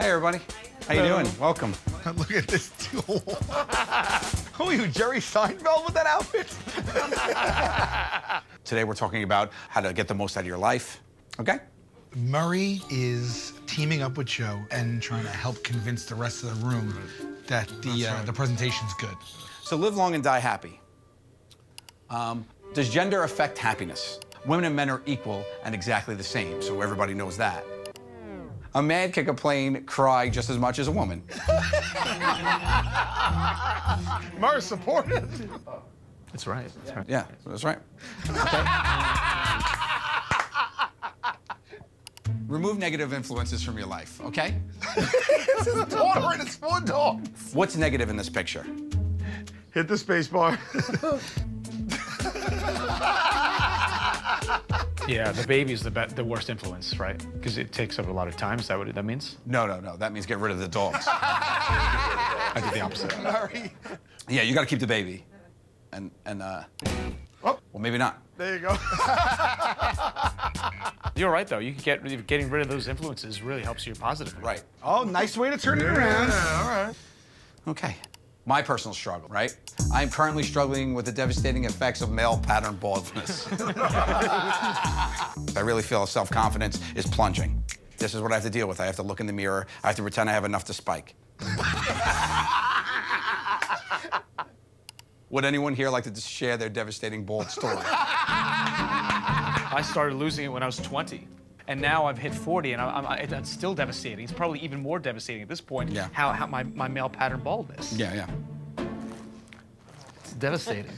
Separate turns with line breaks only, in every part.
Hey, everybody. How you doing? Welcome.
Look at this tool. Who are you, Jerry Seinfeld with that outfit?
Today we're talking about how to get the most out of your life, okay?
Murray is teaming up with Joe and trying to help convince the rest of the room that the presentation's good.
So live long and die happy. Does gender affect happiness? Women and men are equal and exactly the same, so everybody knows that. A man can complain, cry just as much as a woman.
Murray's supportive.
That's right. That's right.
Yeah, that's right. Remove negative influences from your life, okay?
This is a daughter and it's 4 dogs.
What's negative in this picture?
Hit the space bar.
Yeah, the baby's the worst influence, right? Because it takes up a lot of time. Is that what that means?
No. That means get rid of the dogs.
I did the opposite.
Murray.
Yeah, you got to keep the baby. And well, maybe not.
There you go.
You're right, though. You can getting rid of those influences really helps you positively.
Right.
Oh, nice way to turn it around. Yeah, all right.
Okay. My personal struggle, right? I'm currently struggling with the devastating effects of male pattern baldness. I really feel self-confidence is plunging. This is what I have to deal with. I have to look in the mirror. I have to pretend I have enough to spike. Would anyone here like to just share their devastating bald story?
I started losing it when I was 20. And now I've hit 40, and it's still devastating. It's probably even more devastating at this point.
Yeah.
How my male pattern baldness.
Yeah.
It's devastating.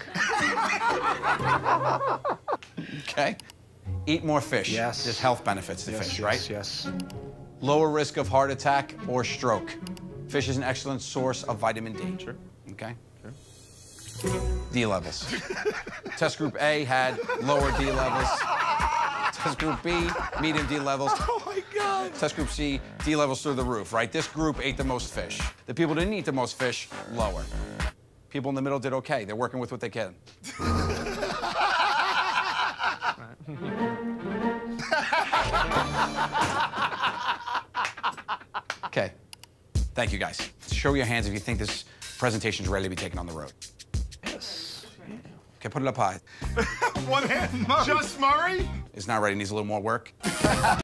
Okay. Eat more fish.
Yes.
There's health benefits to fish, right?
Yes.
Lower risk of heart attack or stroke. Fish is an excellent source of vitamin D.
Sure.
Okay.
Sure.
D levels. Test group A had lower D levels. Test group B, medium D levels.
Oh, my God.
Test group C, D levels through the roof, right? This group ate the most fish. The people who didn't eat the most fish, lower. People in the middle did okay. They're working with what they can. Okay. Thank you, guys. Show your hands if you think this presentation's ready to be taken on the road.
Yes. Yeah.
Okay, put it up high.
One hand, Murray. Just Murray?
It's not ready, needs a little more work.